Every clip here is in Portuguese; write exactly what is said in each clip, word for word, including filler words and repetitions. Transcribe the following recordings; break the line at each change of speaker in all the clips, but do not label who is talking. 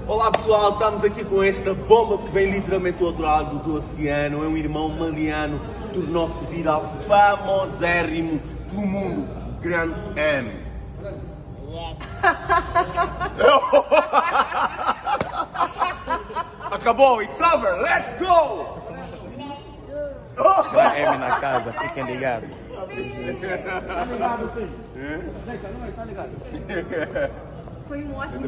Olá pessoal, estamos aqui com esta bomba que vem literalmente do outro lado do oceano. É um irmão maliano, tornou-se viral famosérrimo pelo mundo, Grande M. Acabou, it's over, let's go!
M na casa, fiquem ligados.
Tá ligado, filho? Deixa, não, tá ligado.
Foi um ótimo.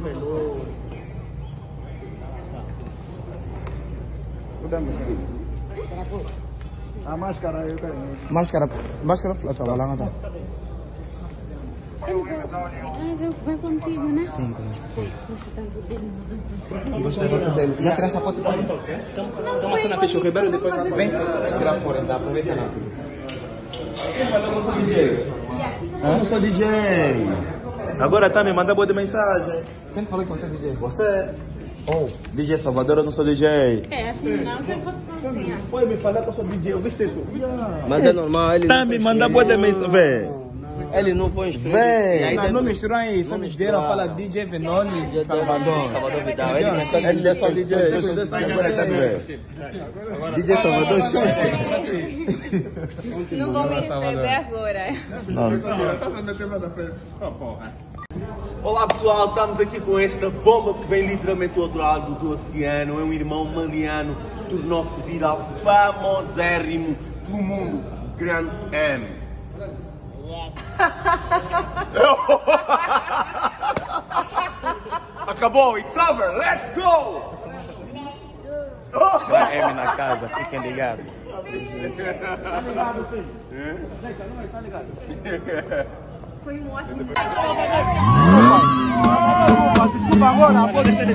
A máscara eu quero.
Máscara, máscara flota, vai lá, não tá?
Ele vai, ah, vai contigo, né?
Sim, acho que sim.
Você tá com o dedo no dedo.
Gostei muito dele. Já tira essa foto pra mim.
Não, foi na
Fechou o Ribeiro, depois vai. Vem, grava fora, dá, aproveita rápido.
Eu não sou D J. Eu não sou D J. Agora tá, me manda boa de mensagem.
Quem falou que você é D J?
Você? Oh, D J Salvador, eu não sou D J.
É, afinal, você pode sozinha.
Pode me falar que eu sou D J, eu viste isso?
Mas é normal, ele.
Tá, me manda boa de mensagem, véi.
Ele não foi instruído.
Véi.
Não, não misturam aí, só misturam, fala D J Venoni de Salvador.
Salvador Vidal. Ele é só
Ele é só D J. Agora tá, véi. D J Salvador, show.
Não vou me receber agora.
Olá pessoal, estamos aqui com esta bomba que vem literalmente do outro lado do oceano. É um irmão maliano, tornou-se viral famosérrimo pelo mundo, Grande M. Acabou, it's over, let's go!
M na casa, fiquem ligados.
Tá ligado, filho? Deixa, não, tá ligado.
Foi um ótimo.
Desculpa agora, pode ser.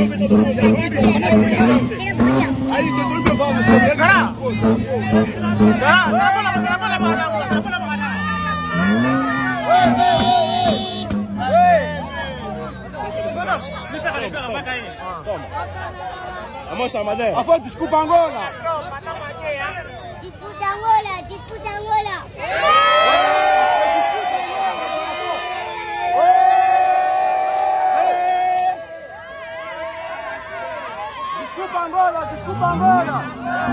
Aí, depois eu vou você. Cara!
Amostra a madeira.
A foto, desculpa Angola.
Disputa Angola, disputa Angola.
Desculpa Angola, desculpa Angola.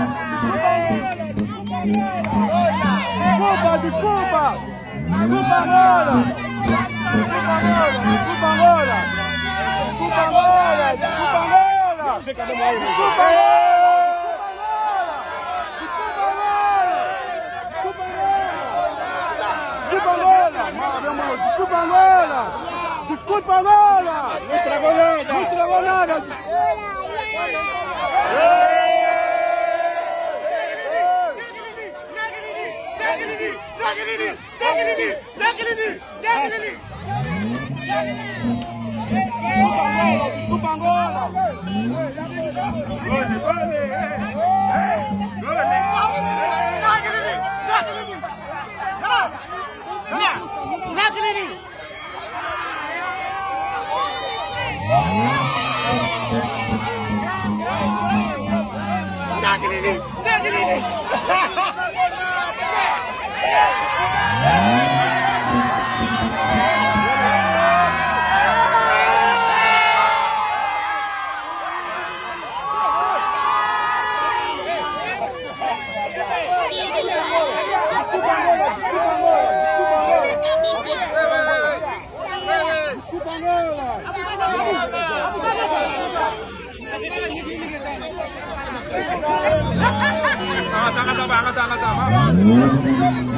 Desculpa, desculpa. Desculpa Angola. Desculpa Angola, desculpa Angola. Desculpa Angola, desculpa Angola. Desculpa Angola. Desculpa Angola. Desculpa Angola! Desculpa Angola! Não estragou nada! Não estragou nada! Desculpa Angola!
Ah, tama, tama, tama, tama.